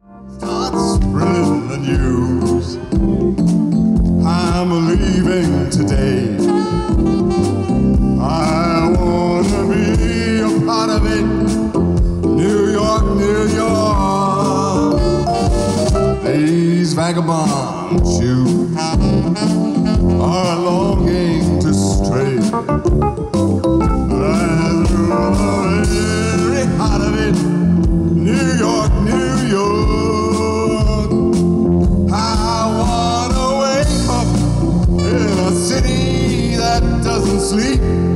Start spreading the news. I'm leaving today. I wanna be a part of it. New York, New York. These vagabond shoes are longing to stray right through the very heart of it. New York, New York. I wanna wake up in a city that doesn't sleep.